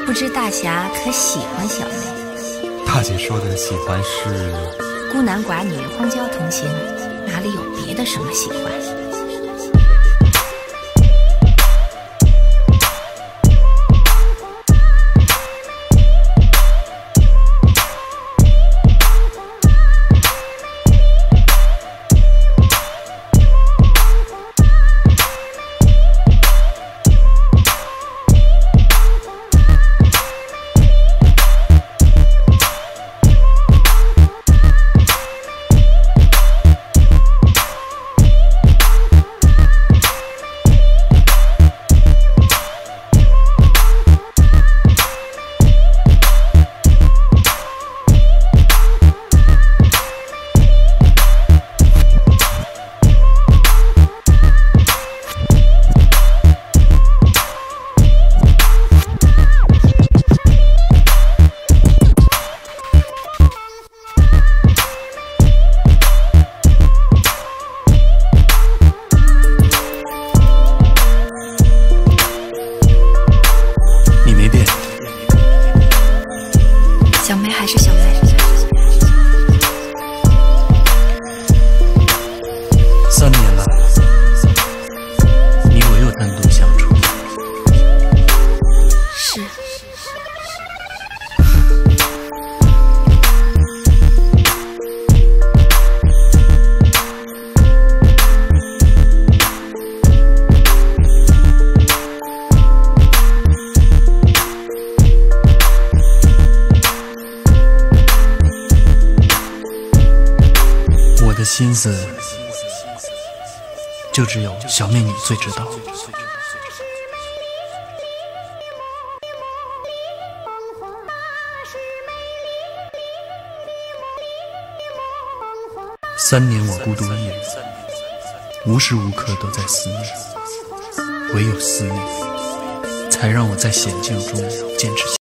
不知大侠可喜欢小妹？ 大姐说的喜欢是孤男寡女、荒郊同行，哪里有别的什么喜欢？ 小妹还是小妹。 3年了，你我又单独相处。 是。 我的心思就只有小妹你最知道。3年我孤独一人，无时无刻都在思念，唯有思念才让我在险境中坚持下来。